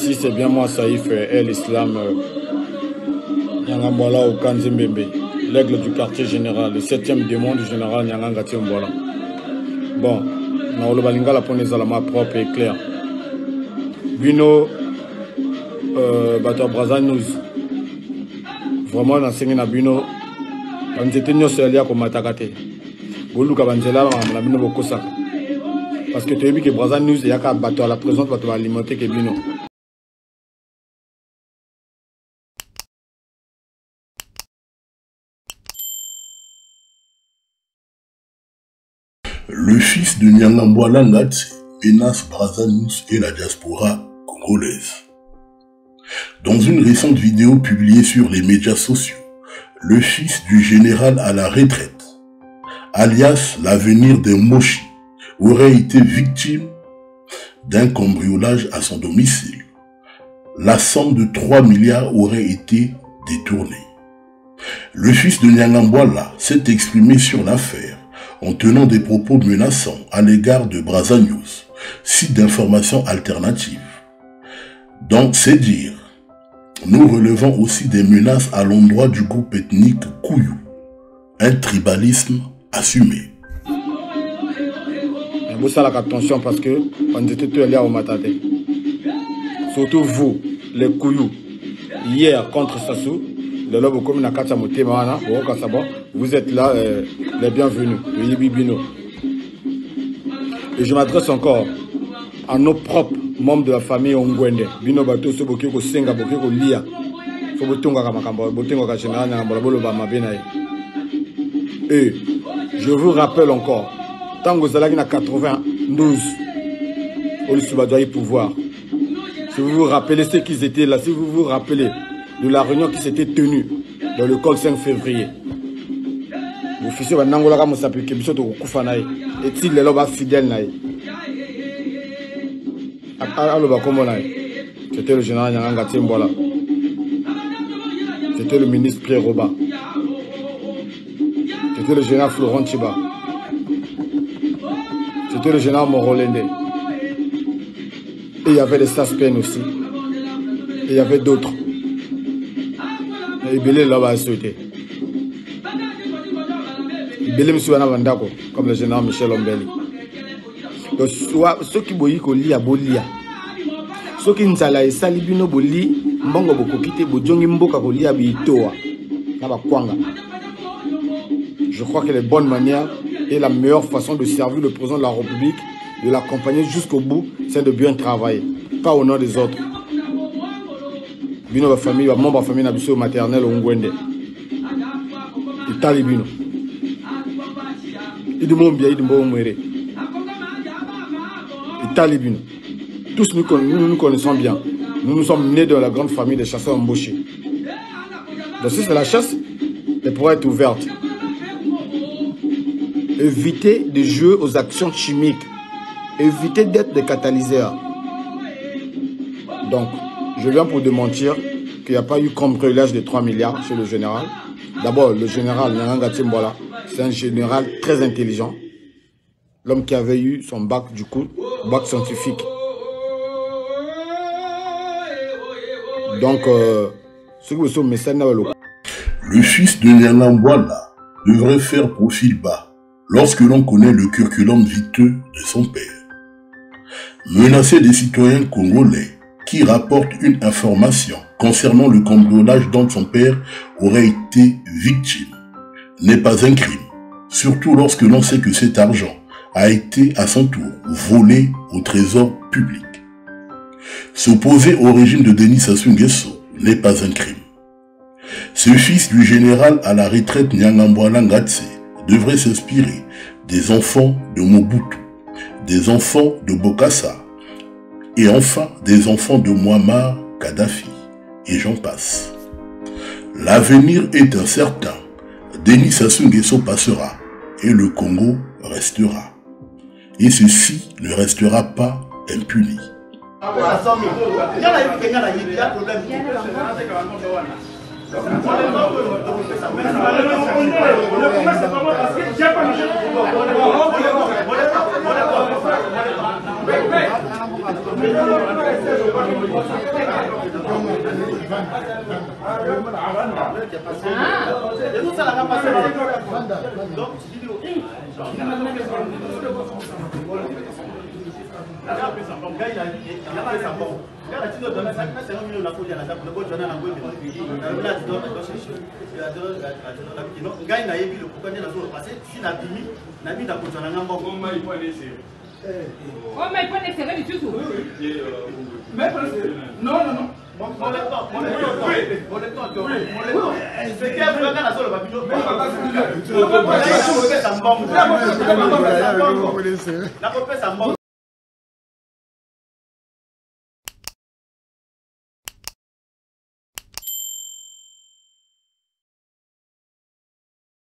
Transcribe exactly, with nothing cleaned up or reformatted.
Ici, c'est bien moi, Saïf El Islam. Nyangambwala au Kanzimbembe, l'aigle du quartier général, le septième démon du général Nyangangati Mbwala. Bon, na olobalinga la pone zalama propre et clair. Bino, euh, Bato Braza News. Vraiment, on a enseigné na Bino. On était nous seuls à Komatakate. Boluka Banzela, on a Bino Bokosaka. Parce que tu as vu que Braza News, il y a qu'un bateau à la présence, bateau alimenter que Bino. Le fils de Nyangambwala Ngatse menace Braza News et la diaspora congolaise. Dans une récente vidéo publiée sur les médias sociaux, le fils du général à la retraite, alias l'avenir de Moshi, aurait été victime d'un cambriolage à son domicile. La somme de trois milliards aurait été détournée. Le fils de Nyangambwala s'est exprimé sur l'affaire en tenant des propos menaçants à l'égard de Braza News, site d'information alternative. Dans ses dires, nous relevons aussi des menaces à l'endroit du groupe ethnique Kouyou, un tribalisme assumé. Vous savez attention parce que on était tous allés au Matate. Surtout vous, les Kouyou, hier contre Sassou, vous êtes là, euh, les bienvenus, le Yibibino. Et je m'adresse encore à nos propres membres de la famille Ongwende. Bino Bato, Soboki, Senga, Boki, Lia. Et je vous rappelle encore, tant que vous allez à quatre-vingt-douze, au Lusubadoye pouvoir. Si vous vous rappelez ce qu'ils étaient là, si vous vous rappelez de la réunion qui s'était tenue dans le col cinq février. L'officier va n'angola comme ça peut que biso to kufana et il est là fidèle. C'était le général Nyangangati Mbwala. C'était le ministre Pierre Roba. C'était le général Florent Chiba. C'était le général Morolende. Et il y avait les Saspen aussi. Et il y avait d'autres. Et Belé là-bas a sauté. Belé monsieur Wanavandako, comme le général Michel Ombeli. Donc, soit ceux qui boyi ko lia bolia. Ceux qui n'sala et salibino boli, mbongo boko kite bojongi mboka ko lia bitoa. Naba kwanga. Je crois que les bonnes manières et la meilleure façon de servir le président de la République, de l'accompagner jusqu'au bout, c'est de bien travailler, pas au nom des autres. Bino ba famille, ba membre famille na biso maternelle Ongwende. Itali bino. Idimo mbia idimo mwere. Itali bino. Tous nous, nous nous connaissons bien. Nous nous sommes nés dans la grande famille des chasseurs embauchés. Donc si c'est la chasse, elle pourrait être ouverte. Évitez de jouer aux actions chimiques. Évitez d'être des catalyseurs. Donc, je viens pour démentir qu'il n'y a pas eu cambriolage de trois milliards chez le général. D'abord, le général Nyangangati Mbwala, c'est un général très intelligent. L'homme qui avait eu son bac, du coup, bac scientifique. Donc, euh, ce que vous savez, c'est le fils de Nyangambwala devrait faire profil bas lorsque l'on connaît le curriculum viteux de son père. Menacer des citoyens congolais qui rapportent une information concernant le cambriolage dont son père aurait été victime n'est pas un crime, surtout lorsque l'on sait que cet argent a été à son tour volé au trésor public. S'opposer au régime de Denis Sassou Nguesso n'est pas un crime. Ce fils du général à la retraite Nyangambwala Ngatse devrait s'inspirer des enfants de Mobutu, des enfants de Bokassa, et enfin des enfants de Muammar Kadhafi, et j'en passe. L'avenir est incertain. Denis Sassou Nguesso passera, et le Congo restera. Et ceci ne restera pas impuni. Oh, mais il faut les serrer du tout. Non, non, non. Mon lecteur, mon lecteur, mon lecteur, mon lecteur. C'est qui a fait la sur le papillon? La popée, ça me bombe. La popée, ça me bombe.